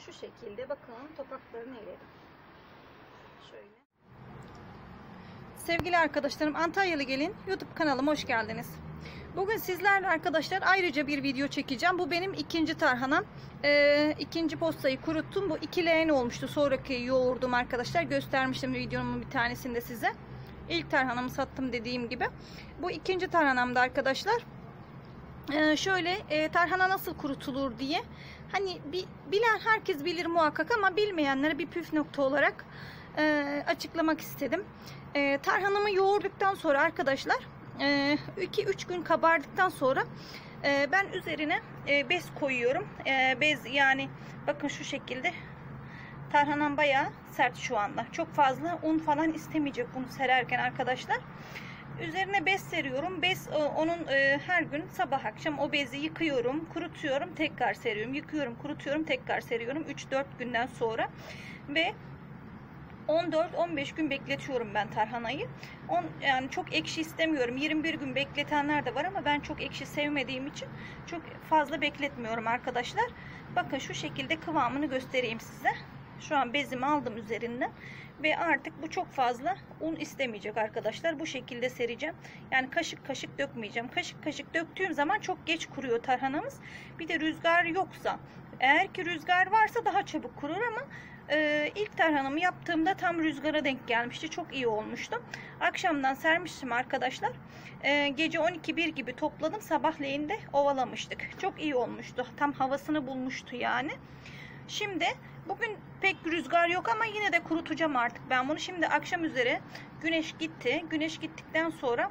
Şu şekilde bakın topraklarını eledim. Şöyle. Sevgili arkadaşlarım, Antalyalı Gelin YouTube kanalıma hoş geldiniz. Bugün sizlerle arkadaşlar ayrıca bir video çekeceğim. Bu benim ikinci tarhanam. İkinci postayı kuruttum. Bu 2 leğen olmuştu. Sonraki yoğurdum arkadaşlar. Göstermiştim videomun bir tanesinde size. İlk tarhanamı sattım dediğim gibi. Bu ikinci tarhanamda arkadaşlar. Şöyle tarhana nasıl kurutulur diye. Hani bilen herkes bilir muhakkak ama bilmeyenlere bir püf nokta olarak açıklamak istedim. Tarhanamı yoğurduktan sonra arkadaşlar 2-3 gün kabardıktan sonra ben üzerine bez koyuyorum. Bez yani bakın şu şekilde. Tarhanam bayağı sert şu anda. Çok fazla un falan istemeyecek bunu sererken arkadaşlar. Üzerine bez seriyorum. Bez onun her gün sabah akşam o bezi yıkıyorum, kurutuyorum, tekrar seriyorum. Yıkıyorum, kurutuyorum, tekrar seriyorum. 3-4 günden sonra ve 14-15 gün bekletiyorum ben tarhanayı. Yani çok ekşi istemiyorum. 21 gün bekletenler de var ama ben çok ekşi sevmediğim için çok fazla bekletmiyorum arkadaşlar. Bakın şu şekilde kıvamını göstereyim size. Şu an bezimi aldım üzerinden ve artık bu çok fazla un istemeyecek arkadaşlar. Bu şekilde sereceğim. Yani kaşık kaşık dökmeyeceğim. Kaşık kaşık döktüğüm zaman çok geç kuruyor tarhanamız. Bir de rüzgar yoksa, eğer ki rüzgar varsa daha çabuk kurur ama ilk tarhanamı yaptığımda tam rüzgara denk gelmişti. Çok iyi olmuştu. Akşamdan sermiştim arkadaşlar. Gece 12-1 gibi topladım. Sabahleyin de ovalamıştık. Çok iyi olmuştu. Tam havasını bulmuştu yani. Şimdi bugün pek rüzgar yok ama yine de kurutacağım artık ben bunu. Şimdi akşam üzere güneş gitti. Güneş gittikten sonra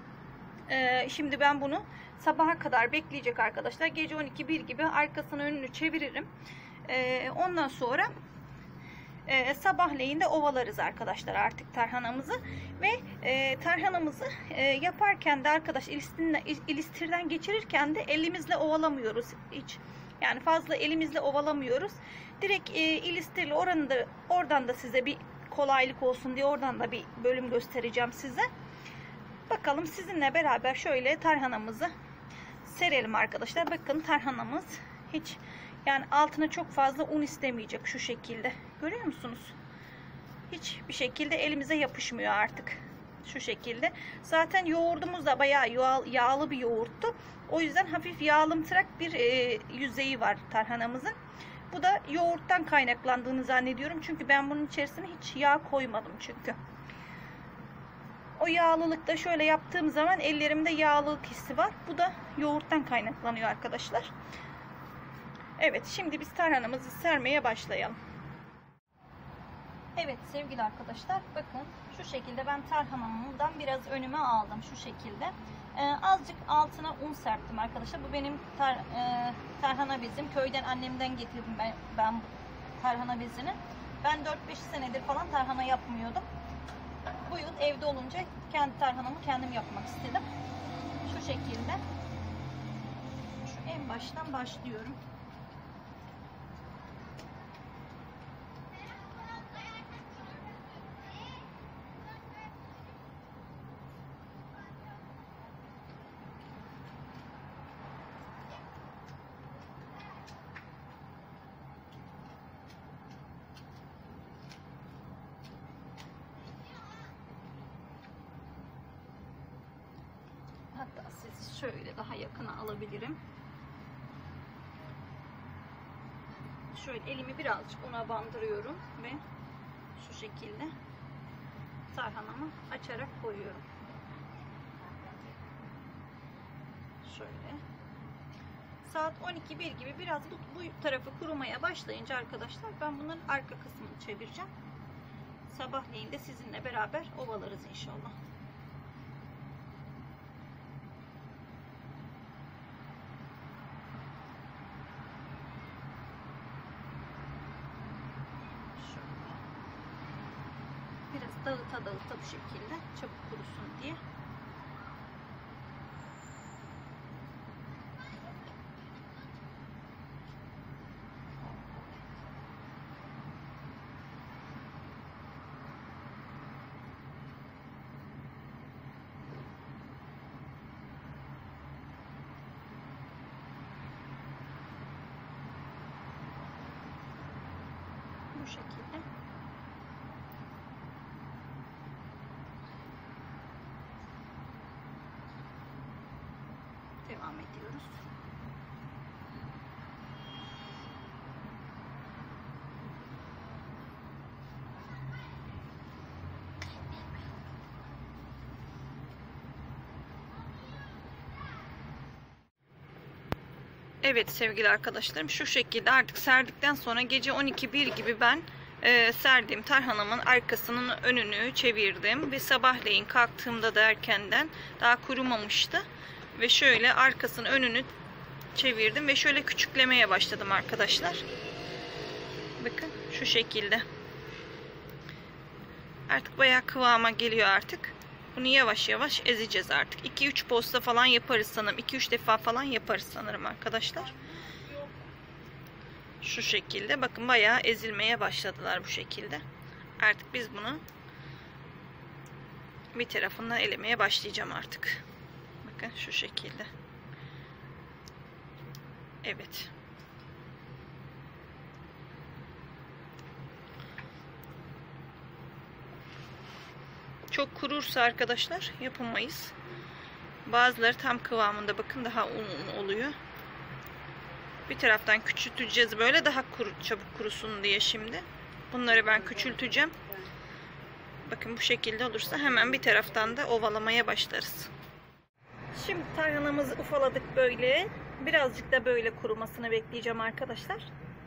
şimdi ben bunu sabaha kadar bekleyecek arkadaşlar. Gece 12-1 gibi arkasını önünü çeviririm. Ondan sonra sabahleyin de ovalarız arkadaşlar artık tarhanamızı ve tarhanamızı yaparken de arkadaş ilistirden geçirirken de elimizle ovalamıyoruz hiç. Yani fazla elimizle ovalamıyoruz. Direkt ilistirli oradan da size bir kolaylık olsun diye oradan da bir bölüm göstereceğim size. Bakalım sizinle beraber şöyle tarhanamızı serelim arkadaşlar. Bakın tarhanamız hiç yani altına çok fazla un istemeyecek şu şekilde. Görüyor musunuz? Hiçbir şekilde elimize yapışmıyor artık. Şu şekilde. Zaten yoğurdumuz da bayağı yağlı bir yoğurttu. O yüzden hafif yağlımtırak bir yüzeyi var tarhanamızın. Bu da yoğurttan kaynaklandığını zannediyorum. Çünkü ben bunun içerisine hiç yağ koymadım çünkü. O yağlılıkta şöyle yaptığım zaman ellerimde yağlılık hissi var. Bu da yoğurttan kaynaklanıyor arkadaşlar. Evet, şimdi biz tarhanamızı sermeye başlayalım. Evet sevgili arkadaşlar, bakın şu şekilde ben tarhanamdan biraz önüme aldım şu şekilde. Azıcık altına un serptim arkadaşlar. Bu benim tarhana bezim. Köyden annemden getirdim ben bu tarhana bezini. Ben 4-5 senedir falan tarhana yapmıyordum. Bu yıl evde olunca kendi tarhanamı kendim yapmak istedim. Şu şekilde. Şu en baştan başlıyorum. Hatta siz şöyle daha yakına alabilirim. Şöyle elimi birazcık una bandırıyorum ve şu şekilde tarhanamı açarak koyuyorum. Şöyle. Saat 12-1 gibi biraz bu tarafı kurumaya başlayınca arkadaşlar ben bunların arka kısmını çevireceğim. Sabahleyin de sizinle beraber ovalarız inşallah. Biraz dağıta dağıta bu şekilde çabuk kurusun diye. şekilde. Devam ediyoruz. Evet sevgili arkadaşlarım, şu şekilde artık serdikten sonra gece 12-1 gibi ben serdiğim tarhanamın arkasının önünü çevirdim ve sabahleyin kalktığımda da erkenden, daha kurumamıştı ve şöyle arkasının önünü çevirdim ve şöyle küçüklemeye başladım arkadaşlar. Bakın şu şekilde. Artık bayağı kıvama geliyor artık. Bunu yavaş yavaş ezeceğiz artık. 2-3 posta falan yaparız sanırım. 2-3 defa falan yaparız sanırım arkadaşlar. Şu şekilde. Bakın bayağı ezilmeye başladılar bu şekilde. Artık biz bunu bir tarafından elemeye başlayacağım artık. Bakın şu şekilde. Evet. Çok kurursa arkadaşlar yapamayız. Bazıları tam kıvamında, bakın daha un oluyor. Bir taraftan küçülteceğiz böyle, daha çabuk kurusun diye şimdi. Bunları ben küçülteceğim. Bakın bu şekilde olursa hemen bir taraftan da ovalamaya başlarız. Şimdi tarhanamızı ufaladık böyle. Birazcık da böyle kurumasını bekleyeceğim arkadaşlar.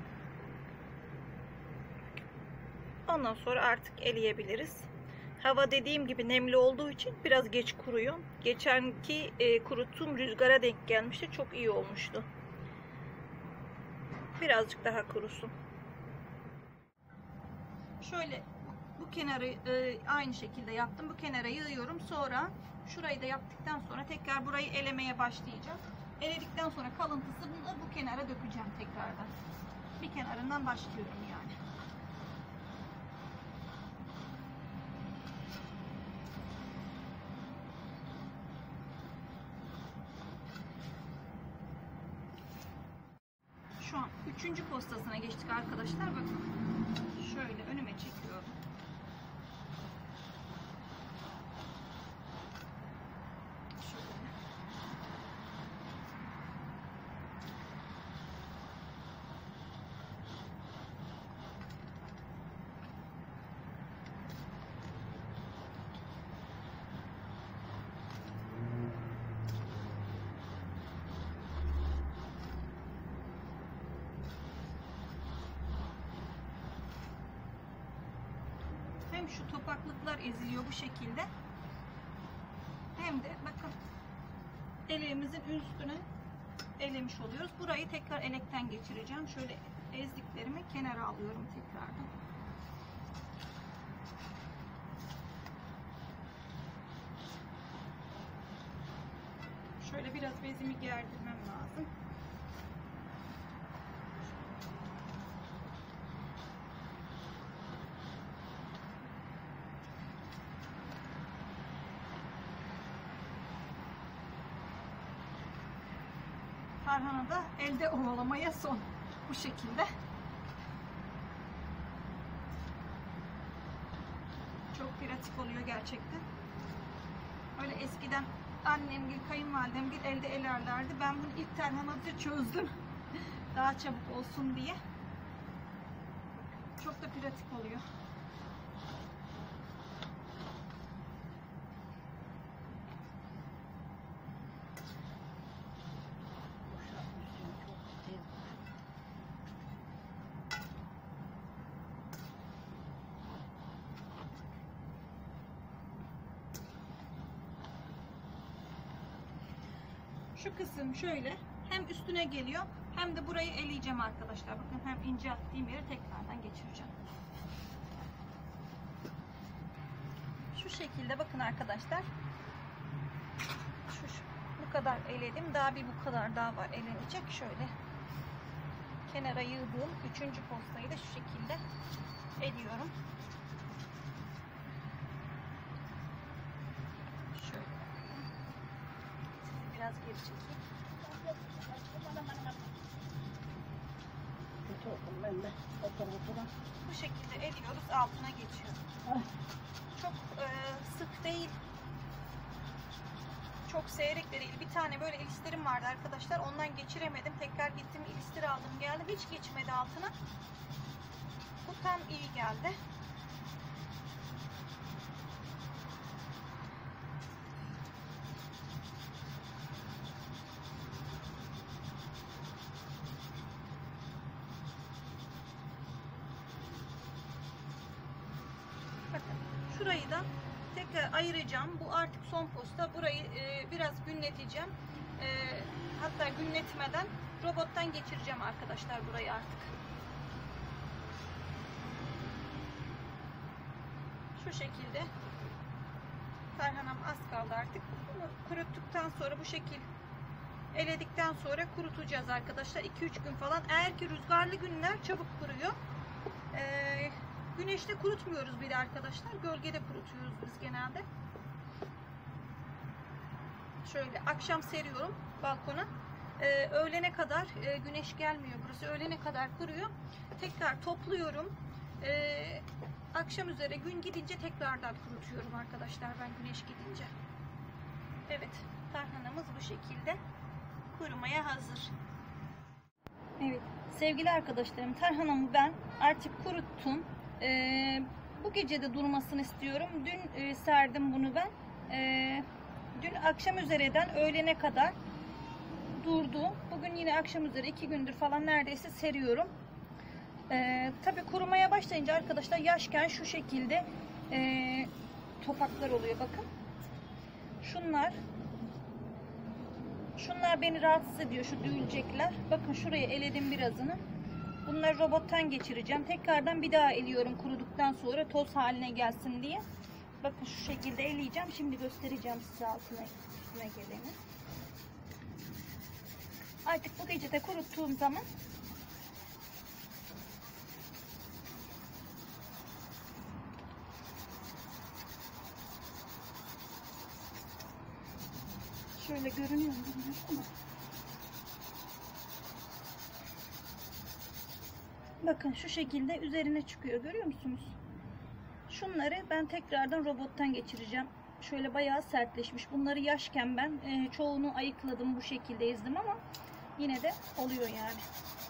Ondan sonra artık eleyebiliriz. Hava dediğim gibi nemli olduğu için biraz geç kuruyor. Geçenki kuruttuğum rüzgara denk gelmişti. Çok iyi olmuştu. Birazcık daha kurusun. Şöyle bu kenarı aynı şekilde yaptım. Bu kenara yığıyorum. Sonra şurayı da yaptıktan sonra tekrar burayı elemeye başlayacağım. Eledikten sonra kalıntısını bu kenara dökeceğim tekrardan. Bir kenarından başlıyorum yani. Şu an 3. postasına geçtik arkadaşlar. Bakın. Şöyle önüme çekiyorum. Şöyle. Hem şu topaklıklar eziliyor bu şekilde, hem de bakın eleğimizin üstüne elemiş oluyoruz. Burayı tekrar elekten geçireceğim. Şöyle ezdiklerimi kenara alıyorum tekrardan. Şöyle biraz bezimi gerdirmem lazım. Tarhana da elde ovalamaya son. Bu şekilde. Çok pratik oluyor gerçekten. Öyle eskiden annemgil, kayınvalidemgil elde elerlerdi. Ben bunu ilk tarhanada çözdüm. Daha çabuk olsun diye. Çok da pratik oluyor. Şu kısım şöyle hem üstüne geliyor hem de burayı eleyeceğim arkadaşlar. Bakın hem ince attığım yeri tekrardan geçireceğim. Şu şekilde bakın arkadaşlar. Bu kadar eledim. Daha bir bu kadar daha var elenecek. Şöyle kenara yığdığım 3. postayı da şu şekilde eliyorum. Biraz geri çekeyim. elle o tarafına. Bu şekilde eliyoruz, altına geçiyor. Ah. Çok sık değil. Çok seyrek de değil. Bir tane böyle ilisterim vardı arkadaşlar. Ondan geçiremedim. Tekrar gittim ilistir aldım geldim. Hiç geçmedi altına. Bu tam iyi geldi. Bakın şurayı da tekrar ayıracağım. Bu artık son posta. Burayı biraz günleteceğim. Hatta günletmeden robottan geçireceğim arkadaşlar burayı artık. Şu şekilde tarhanam az kaldı artık. Bunu kuruttuktan sonra bu şekil eledikten sonra kurutacağız arkadaşlar. 2-3 gün falan. Eğer ki rüzgarlı günler çabuk kuruyor. Güneşte kurutmuyoruz bir de arkadaşlar. Gölgede kurutuyoruz biz genelde. Şöyle akşam seriyorum balkona. Öğlene kadar güneş gelmiyor burası. Öğlene kadar kuruyor. Tekrar topluyorum. Akşam üzere gün gidince tekrardan kurutuyorum arkadaşlar ben güneş gidince. Evet, tarhanamız bu şekilde kurumaya hazır. Evet sevgili arkadaşlarım, tarhanamı ben artık kuruttum. Bu gece de durmasını istiyorum. Dün serdim bunu ben. Dün akşam üzereden öğlene kadar durdu. Bugün yine akşam üzere 2 gündür falan neredeyse seriyorum. Tabi kurumaya başlayınca arkadaşlar yaşken şu şekilde topaklar oluyor bakın. Şunlar beni rahatsız ediyor, şu düğülecekler. Bakın şuraya eledim birazını. Bunları robottan geçireceğim. Tekrardan bir daha eliyorum kuruduktan sonra toz haline gelsin diye. Bakın şu şekilde eleyeceğim. Şimdi göstereceğim size üstüne geleni. Artık bu gece de kuruttuğum zaman şöyle görünüyor mu bilmiyorum ama bakın şu şekilde üzerine çıkıyor, görüyor musunuz? Şunları ben tekrardan robottan geçireceğim. Şöyle bayağı sertleşmiş. Bunları yaşken ben çoğunu ayıkladım, bu şekilde ezdim ama yine de oluyor yani.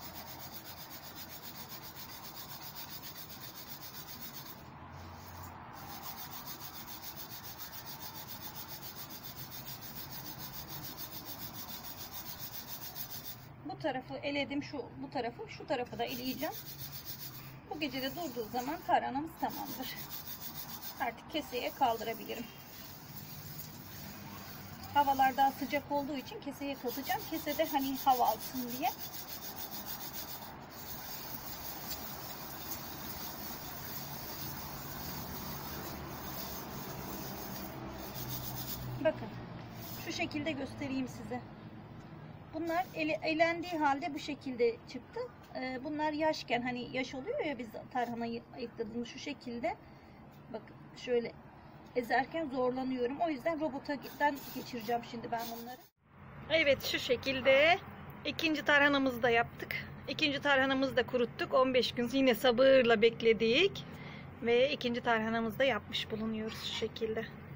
Bu tarafı eledim, bu tarafı da eleyeceğim. Bu gece de durduğu zaman tarhanamız tamamdır. Artık keseye kaldırabilirim. Havalar daha sıcak olduğu için keseye katacağım. Kesede hani hava alsın diye. Bakın şu şekilde göstereyim size. Bunlar elendiği halde bu şekilde çıktı. Bunlar yaşken hani yaş oluyor ya, biz tarhanayı ayıkladığımız şu şekilde. Bakın şöyle ezerken zorlanıyorum. O yüzden robottan geçireceğim şimdi ben bunları. Evet şu şekilde ikinci tarhanamızı da yaptık. İkinci tarhanamızı da kuruttuk. 15 gün yine sabırla bekledik. Ve ikinci tarhanamızı da yapmış bulunuyoruz şu şekilde.